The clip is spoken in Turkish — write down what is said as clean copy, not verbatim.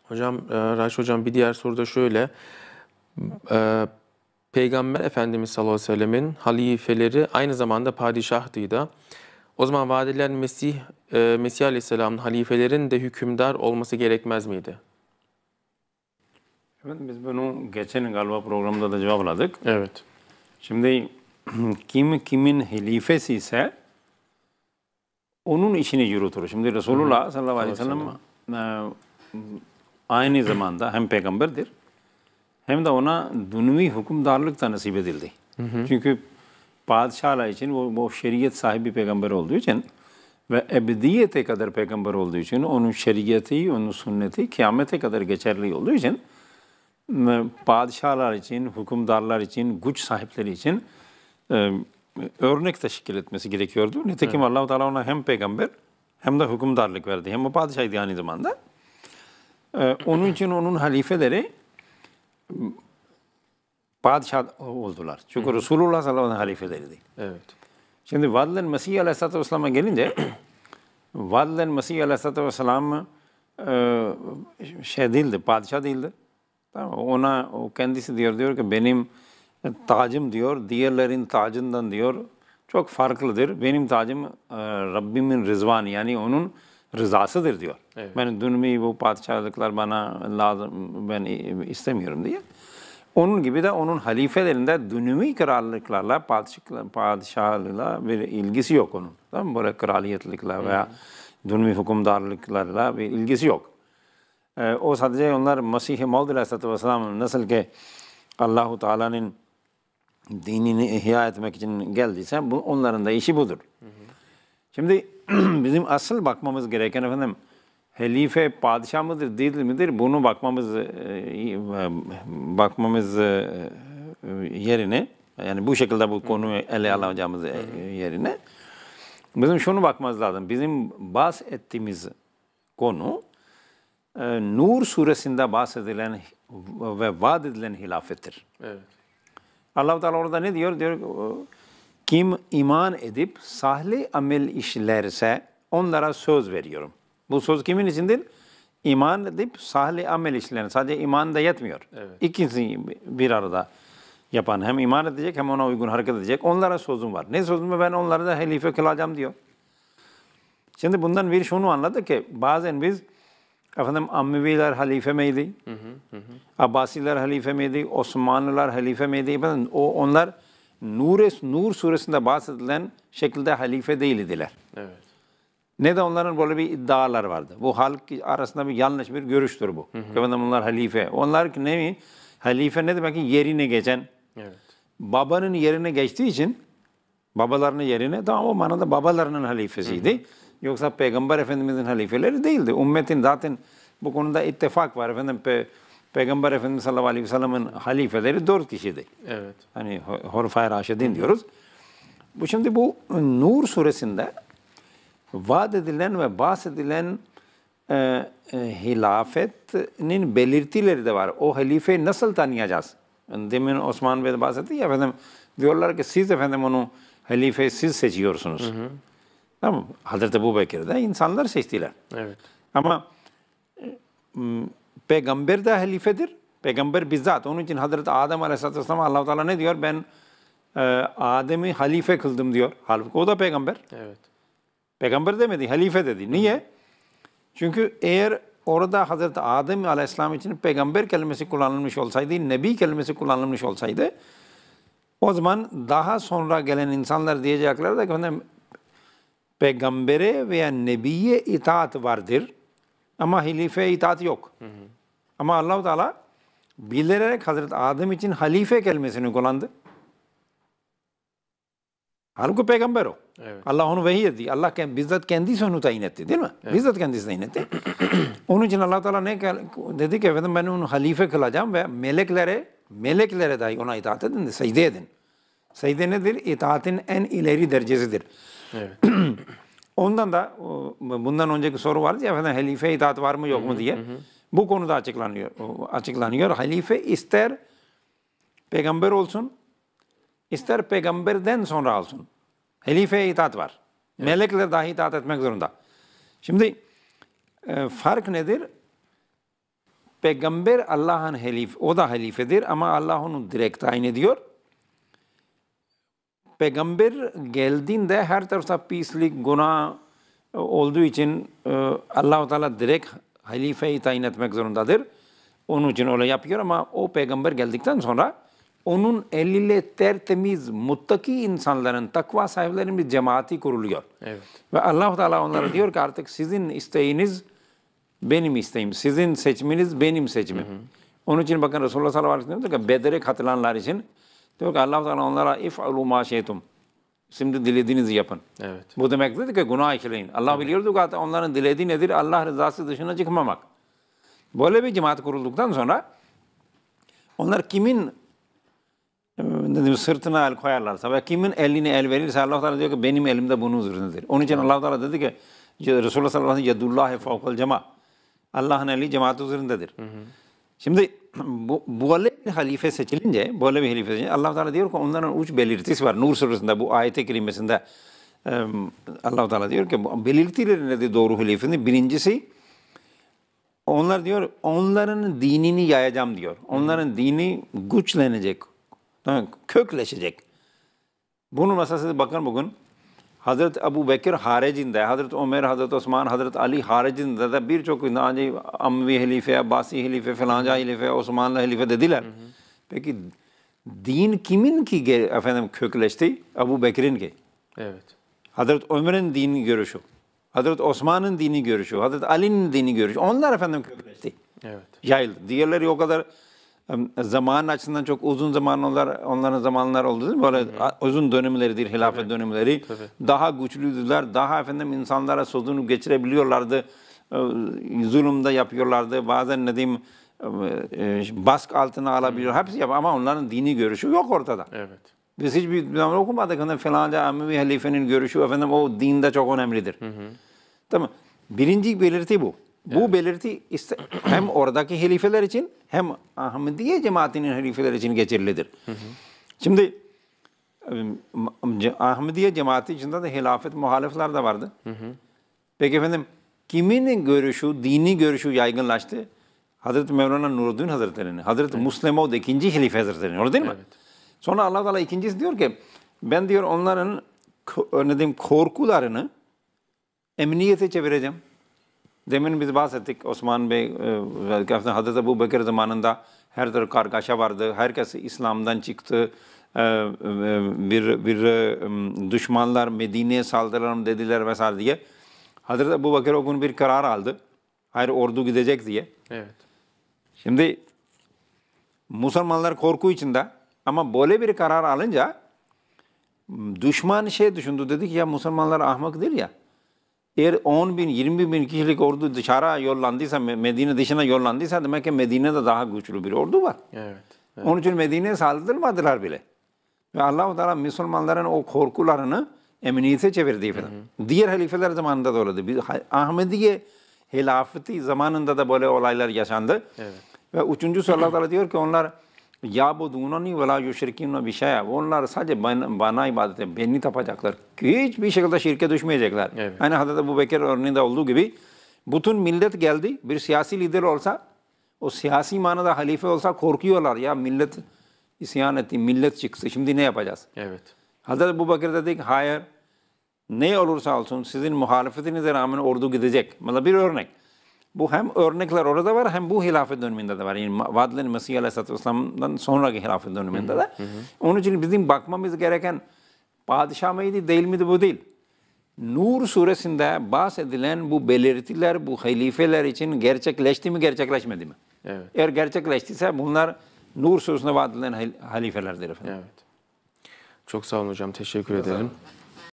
Hocam, Raş Hocam bir diğer soru da şöyle. E, Peygamber Efendimiz sallallahu aleyhi ve sellemin halifeleri aynı zamanda padişahtı da. O zaman vaat edilen Mesih Aleyhisselam'ın halifelerin de hükümdar olması gerekmez miydi? Evet, biz bunu geçen galiba programda da cevapladık. Evet. Şimdi kim kimin halifesi ise onun işini yürütür. Şimdi Resulullah sallallahu aleyhi ve sellem aynı zamanda hem peygamberdir hem de ona dünyevi hükümdarlık da nasip edildi. Çünkü padişahlar için o şeriat sahibi peygamber olduğu için ve ebediyete kadar peygamber olduğu için onun şeriatı, onun sünneti kıyamete kadar geçerli olduğu için padişahlar için, hükümdarlar için, güç sahipleri için örnek teşkil etmesi gerekiyordu. Nitekim Allah-u Teala ona hem peygamber hem de hükümdarlık verdi. Hem o padişahıydı aynı zamanda. Onun için onun halifeleri padişah oldular. Çünkü Resulullah sallallahu aleyhi ve sellem halifeleriydi. Evet. Şimdi vaad edilen Mesih aleyhissalatü vesselam'a gelince vaad edilen Mesih aleyhissalatü vesselam şey değildi, padişah değildi. Tamam, o kendisi diyor ki benim tacım diyor, diğerlerin tacından diyor çok farklıdır. Benim tacım Rabbimin rızvanı yani onun rızasıdır diyor. Evet. Ben dünyevi bu padişahlıklar bana lazım, ben istemiyorum diye. Onun gibi de onun halifelerinde dünyevi krallıklarla, padişahlıkla bir ilgisi yok onun. Tamam mı? Böyle kraliyetlikle veya dünyevi hükümdarlıklarla bir ilgisi yok. O sadece onlar Mesih-i Maud Aleyhisselatü Vesselam nasıl ki Allah-u Teala'nın dinini ihya etmek için geldiyse onların da işi budur. Şimdi bizim asıl bakmamız gereken efendim halife padişah mıdır değil midir bunu bakmamız yerine yani bu şekilde bu konuyu ele alacağımız yerine bizim şunu bakmamız lazım. Bizim bahsettiğimiz konu Nur suresinde bahsedilen ve vaat edilen hilafettir. Evet. Allah-u Teala orada ne diyor? Diyor kim iman edip salih amel işlerse onlara söz veriyorum. Bu söz kimin içindir? İman edip salih amel işleyen. Sadece iman da yetmiyor. Evet. İkisi bir arada yapan hem iman edecek hem ona uygun hareket edecek. Onlara sözüm var. Ne sözüm var? Ben onları da halife kılacağım diyor. Şimdi bundan bir şunu anladık ki bazen biz efendim Ammeviler halife miydi? Abbasiler halife miydi? Osmanlılar halife miydi? Onlar Nur suresinde bahsedilen şekilde halife değildiler. Evet. Ne de onların böyle bir iddialar vardı. Bu halk arasında bir yanlış bir görüştür bu. Efendim onlar halife. Onlar ne mi? Halife ne demek ki? Yerine geçen. Evet. Babanın yerine geçtiği için babalarının yerine tamam o manada babalarının halifesiydi. Yoksa Peygamber Efendimiz'in halifeleri değildi. Ümmetin zaten bu konuda ittifak var. Efendim Peygamber Efendimiz sallallahu aleyhi ve sellem'in halifeleri 4 kişiydi. Evet. Hani Hulefai Raşidin diyoruz. Şimdi bu Nur suresinde vaat edilen ve bahsedilen hilafetin belirtileri de var. O halifeyi nasıl tanıyacağız? Demin Osman Bey de bahsetti ya efendim diyorlar ki siz efendim onu halifeyi siz seçiyorsunuz. Tamam. Hazreti Ebubekir'de insanlar seçtiler. Evet. Ama peygamber de halifedir. Peygamber bizzat. Onun için Hazreti Adem Aleyhisselatü Vesselam Allah-u Teala ne diyor? Ben Adem'i halife kıldım diyor. Halbuki o da peygamber. Evet. Peygamber demedi, halife dedi. Niye? Çünkü eğer orada Hazreti Adem Aleyhisselam için peygamber kelimesi kullanılmış olsaydı, nebi kelimesi kullanılmış olsaydı, o zaman daha sonra gelen insanlar diyecekler de ki peygambere veya nebiye itaat vardır ama halifeye itaat yok. Ama Allah-u Teala bilerek Hazreti Adem için halife kelimesini kullandı. Halbuki peygamber o. Evet. Allah onu vahiy etti. Allah bizzat kendisi onu tayin etti değil mi? Evet. Bizzat kendisi tayin etti. Onun için Allah Teala ne dedi ki efendim ben onu halife kılacağım ve meleklere dahi ona itaat edin, secde edin. Secde nedir? İtaatin en ileri derecesidir. Evet. Ondan da bundan önceki soru vardı ya efendim halife itaat var mı yok mu diye. Bu konuda açıklanıyor. Halife ister peygamber olsun, ister peygamberden sonra olsun. Halifeye itaat var. Evet. Melekler dahi itaat etmek zorunda. Şimdi fark nedir? peygamber Allah'ın o da halifedir ama Allah onu direkt tayin ediyor. Peygamber geldiğinde her tarafta pislik, günah olduğu için Allah-u Teala direkt halifeyi tayin etmek zorundadır. Onun için öyle yapıyor ama o peygamber geldikten sonra onun eliyle tertemiz, muttaki insanların, takva sahiplerinin bir cemaati kuruluyor. Evet. Ve Allah-u Teala onlara diyor ki artık sizin isteğiniz benim isteğim, sizin seçiminiz benim seçimim. Onun için bakın Resulullah sallallahu aleyhi ve sellem diyor ki Bedir'e katılanlar için diyor ki Allah-u Teala onlara if'alû mâ şeytum. Şimdi dilediğinizi yapın. Evet. Bu demek değil ki günah işleyin. Allah biliyordu ki hatta onların dilediği nedir? Allah rızası dışına çıkmamak. Böyle bir cemaat kurulduktan sonra onlar kimin sırtına el koyarlarsa ve kimin eline el verirse Allah Teala diyor ki benim elimde bunun üzerindedir. Onun için Allah Teala dedi ki Resulullah sallallahu aleyhi ve sellem yedullahi fevkal cema. Allah'ın eli cemaat üzerindedir. Şimdi böyle bir halife seçilince, Allah Teala diyor ki onların üç belirtisi var. Nur suresinde bu ayet-i kerimesinde Allah Teala diyor ki bu belirtileri nedir doğru halifenin? Birincisi onlar diyor onların dinini yayacağım diyor. Onların dini güçlenecek, kökleşecek. Bunun meselesi bakın bugün Hazreti Ebu Bekir haricinde, Hazreti Ömer, Hazreti Osman, Hazreti Ali haricinde de birçok Amvi halife, Abbasi halife, falanca halife, Osmanlı halife dediler. Peki din kimin ki efendim kökleşti? Ebu Bekir'in ki. Evet. Hazreti Ömer'in dini görüşü, Hazreti Osman'ın dini görüşü, Hazreti Ali'nin dini görüşü. Onlar efendim kökleşti. Evet. Yayıldı. Diğerleri o kadar zaman açısından çok uzun zaman onların zamanlar oldu değil mi? Böyle uzun dönemleridir, hilafet dönemleri. Tabii. Daha güçlüdüler, daha efendim insanlara sözünü geçirebiliyorlardı. Zulümde yapıyorlardı. Bazen ne diyeyim baskı altına alabiliyor. Hepsi yapıyor ama onların dini görüşü yok ortada. Evet. Biz hiçbir zaman okumadık. Efendim, falanca Emevi halifenin görüşü efendim o dinde çok önemlidir. Tamam. Birinci belirti bu. Bu belirti hem oradaki halifeler için hem Ahmediye cemaatinin halifeleri için geçerlidir. Şimdi Ahmediye cemaati içinde de hilafet muhalifler de vardı. Peki efendim kimin görüşü, dini görüşü yaygınlaştı? Hazreti Mevlana Nuruddin Hazretleri'nin, Hazreti Müslim Maud ikinci halife Hazretleri'nin, öyle değil mi? Evet. Sonra Allah Teala ikincisi diyor ki ben diyor onların ne diyeyim korkularını emniyete çevireceğim. Demin biz bahsettik Osman Bey, Hazreti Ebu Bekir zamanında her türlü kargaşa vardı. Herkes İslam'dan çıktı. Bir düşmanlar Medine'ye saldıralım dediler vesaire diye. Hazreti Ebu Bekir o gün bir karar aldı. Hayır ordu gidecek diye. Evet. Şimdi Müslümanlar korku içinde ama böyle bir karar alınca düşman düşündü dedi ki ya Müslümanlar ahmak değil ya. Eğer 10 bin, 20 bin kişilik ordu dışarı yollandıysa, Medine dışına yollandıysa demek ki Medine'de daha güçlü bir ordu var. Evet. Onun için Medine'ye saldırmadılar bile. Ve Allah-u Teala Müslümanların o korkularını emniyete çevirdi efendim. Diğer halifeler zamanında da öyleydi. Ahmediye hilafeti zamanında da böyle olaylar yaşandı. Evet. Ve üçüncüsü Allah Teala diyor ki onlar yâbudûnani ve lâ yüşrikînne bişey'a. Onlar sadece bana ibadet edin. Beni tapacaklar. Hiçbir şekilde şirke düşmeyecekler. Evet. Aynı Hazreti Ebu Bekir örneğinde olduğu gibi bütün millet geldi. Bir siyasi lider olsa, o siyasi manada halife olsa korkuyorlar. Ya millet isyan etti, millet çıktı. Şimdi ne yapacağız? Evet. Hazreti Ebu Bekir dedi ki hayır. Ne olursa olsun sizin muhalefetinize rağmen ordu gidecek. Mesela bir örnek. Bu hem örnekler orada var hem bu hilafet döneminde de var. Yani Vadlen Mesih Aleyhisselatü Vesselam'dan sonraki hilafet döneminde de. Onun için bizim bakmamız gereken padişah mıydı değil miydi bu değil. Nur suresinde bahsedilen bu belirtiler bu halifeler için gerçekleşti mi gerçekleşmedi mi? Evet. Eğer gerçekleştiyse bunlar Nur suresinde vaat edilen halifelerdir efendim. Evet. Çok sağ olun hocam. Teşekkür ederim.